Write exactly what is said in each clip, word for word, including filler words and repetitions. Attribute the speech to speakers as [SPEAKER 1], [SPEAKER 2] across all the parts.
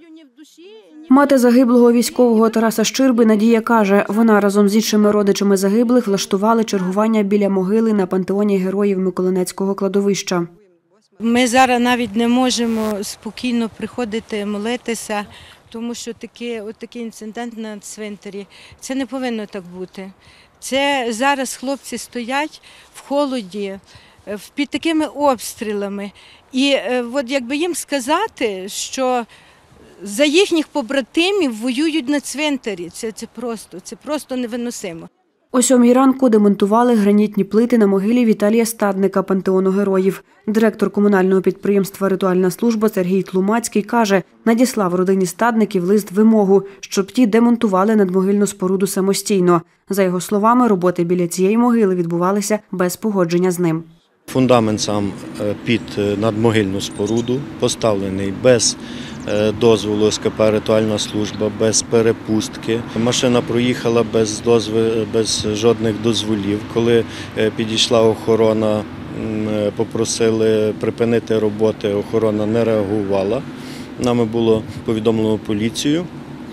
[SPEAKER 1] Мати загиблого військового Тараса Щирби Надія каже, вона разом з іншими родичами загиблих влаштували чергування біля могили на пантеоні героїв Миколинецького кладовища.
[SPEAKER 2] Ми зараз навіть не можемо спокійно приходити молитися, тому що такий, от такий інцидент на цвинтарі, це не повинно так бути. Це зараз хлопці стоять в холоді, під такими обстрілами. І от якби їм сказати, що за їхніх побратимів воюють на цвинтарі, це, це, просто, це просто невиносимо.
[SPEAKER 1] О сьомій ранку демонтували гранітні плити на могилі Віталія Стадника пантеону героїв. Директор комунального підприємства «Ритуальна служба» Сергій Тлумацький каже, надіслав родині Стадників лист вимогу, щоб ті демонтували надмогильну споруду самостійно. За його словами, роботи біля цієї могили відбувалися без погодження з ним.
[SPEAKER 3] Фундамент сам під надмогильну споруду поставлений без дозволу ес ка пе «Ритуальна служба», без перепустки. Машина проїхала без дозволу, без жодних дозволів. Коли підійшла охорона, попросили припинити роботи, охорона не реагувала. Нами було повідомлено поліцію.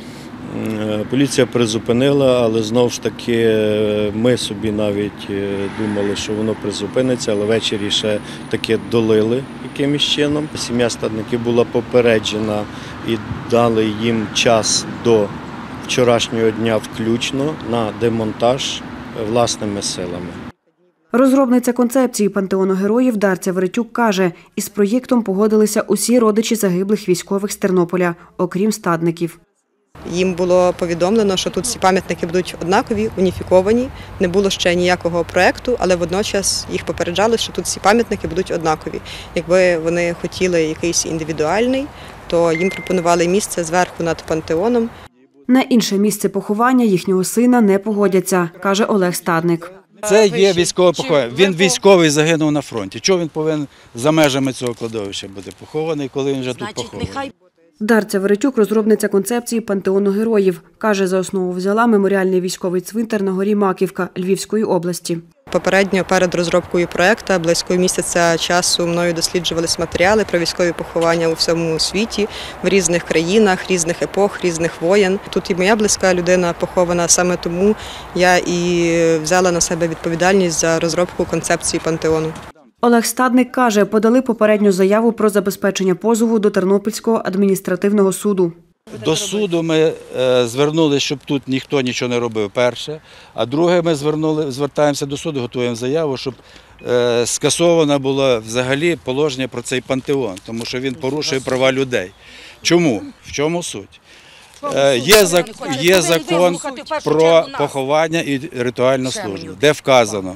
[SPEAKER 3] Поліція призупинила, але знову ж таки ми собі навіть думали, що воно призупиниться, але ввечері ще таки долили якимось чином. Сім'я Стадників була попереджена і дали їм час до вчорашнього дня включно на демонтаж власними силами.
[SPEAKER 1] Розробниця концепції пантеону героїв Дарця Веретюк каже, із проєктом погодилися усі родичі загиблих військових з Тернополя, окрім Стадників.
[SPEAKER 4] Їм було повідомлено, що тут всі пам'ятники будуть однакові, уніфіковані, не було ще ніякого проєкту, але водночас їх попереджали, що тут всі пам'ятники будуть однакові. Якби вони хотіли якийсь індивідуальний, то їм пропонували місце зверху над пантеоном.
[SPEAKER 1] На інше місце поховання їхнього сина не погодяться, каже Олег Стадник.
[SPEAKER 5] Це є військове поховання. Він військовий, загинув на фронті. Чого він повинен за межами цього кладовища бути похований, коли він вже тут похований?
[SPEAKER 1] Дарця Веретюк – розробниця концепції пантеону героїв. Каже, за основу взяла меморіальний військовий цвинтар на горі Маківка Львівської області.
[SPEAKER 4] Попередньо перед розробкою проєкту близько місяця часу мною досліджувалися матеріали про військові поховання у всьому світі, в різних країнах, різних епох, різних воєн. Тут і моя близька людина похована, саме тому я і взяла на себе відповідальність за розробку концепції пантеону.
[SPEAKER 1] Олег Стадник каже, подали попередню заяву про забезпечення позову до Тернопільського адміністративного суду.
[SPEAKER 5] До суду ми звернулися, щоб тут ніхто нічого не робив, перше. А друге, ми звернули, звертаємося до суду, готуємо заяву, щоб скасовано було взагалі положення про цей пантеон, тому що він порушує права людей. Чому? В чому суть? Є, є закон про поховання і ритуальну службу, де вказано,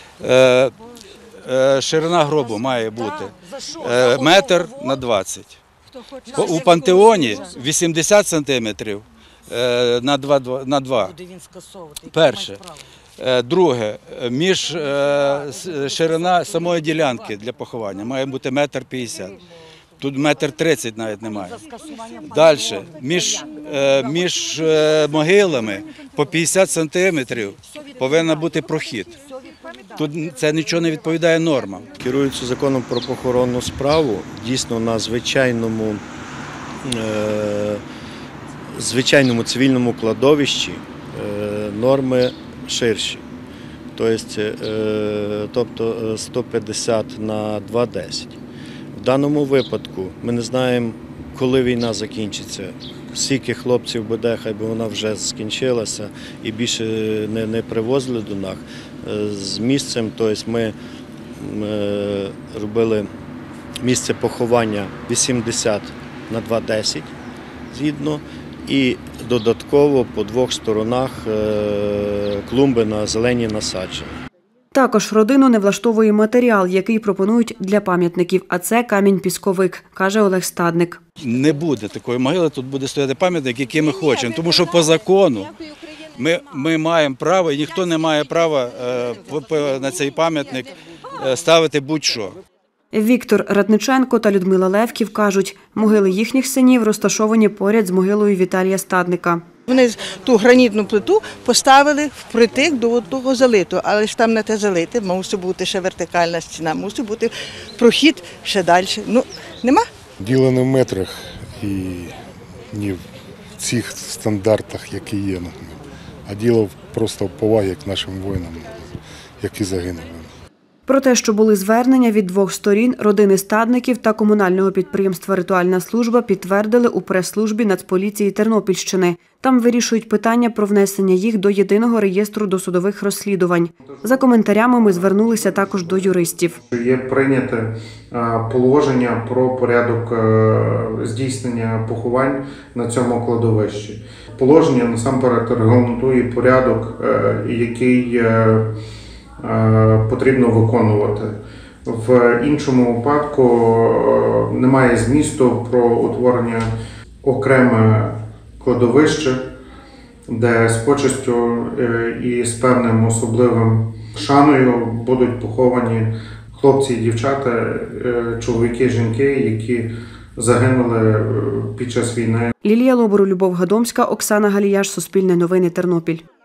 [SPEAKER 5] ширина гробу має бути метр на двадцять. У пантеоні вісімдесят сантиметрів на два. Перше. Друге, між ширина самої ділянки для поховання має бути метр п'ятдесят. Тут метр тридцять навіть немає. Далі, між, між могилами по п'ятдесят сантиметрів повинен бути прохід. Тут це нічого не відповідає нормам.
[SPEAKER 3] Керуючи законом про похоронну справу, дійсно на звичайному, е, звичайному цивільному кладовищі е, норми ширші. Тобто, е, тобто сто п'ятдесят на двісті десять. В даному випадку ми не знаємо, коли війна закінчиться. Скільки хлопців буде, хай би вона вже скінчилася і більше не, не привозили до нас. З місцем, тобто ми робили місце поховання вісімдесят на двісті десять згідно і додатково по двох сторонах клумби на зелені насадження.
[SPEAKER 1] Також родину не влаштовує матеріал, який пропонують для пам'ятників, а це камінь-пісковик, каже Олег Стадник.
[SPEAKER 5] Не буде такої могили, тут буде стояти пам'ятник, який ми хочемо, тому що по закону ми, ми маємо право, і ніхто не має права е, на цей пам'ятник ставити будь-що.
[SPEAKER 1] Віктор Ратниченко та Людмила Левків кажуть, могили їхніх синів розташовані поряд з могилою Віталія Стадника.
[SPEAKER 6] Вони ту гранітну плиту поставили впритик до того залиту, але ж там не те залите, мусить бути ще вертикальна стіна, мусить бути прохід ще далі. Ну, нема.
[SPEAKER 7] Діло не в метрах і ні в цих стандартах, які є. А діло просто в повагі к нашим воїнам, які загинули.
[SPEAKER 1] Про те, що були звернення від двох сторін, родини стадників та комунального підприємства «Ритуальна служба» підтвердили у прес-службі Нацполіції Тернопільщини. Там вирішують питання про внесення їх до єдиного реєстру досудових розслідувань. За коментарями ми звернулися також до юристів.
[SPEAKER 8] Є прийняте положення про порядок здійснення поховань на цьому кладовищі. Положення насамперед регламентує порядок, який потрібно виконувати. В іншому випадку немає змісту про утворення окреме кладовище, де з почестю і з певним особливим шаною будуть поховані хлопці і дівчата, чоловіки, жінки, які загинули під час війни.
[SPEAKER 1] Лілія Лобур, Любов Гадомська, Оксана Галіяш, Суспільне новини, Тернопіль.